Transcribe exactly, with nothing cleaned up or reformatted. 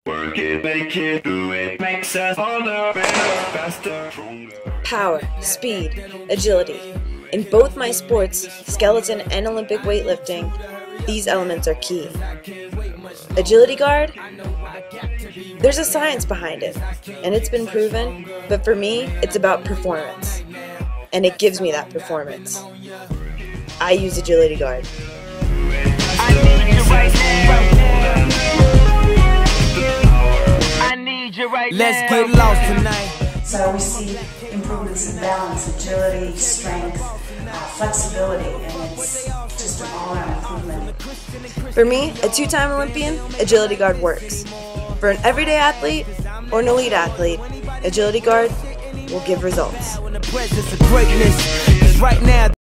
Work it, make it, do it, makes us harder, better, faster, stronger. Power, speed, agility. In both my sports, skeleton and Olympic weightlifting, these elements are key. Agility guard? There's a science behind it, and it's been proven, but for me, it's about performance. And it gives me that performance. I use agility guard. Let's get lost tonight. So we see improvements in balance, agility, strength, uh, flexibility, and it's just an all-around improvement. For me, a two-time Olympian, agility guard works. For an everyday athlete or an elite athlete, agility guard will give results.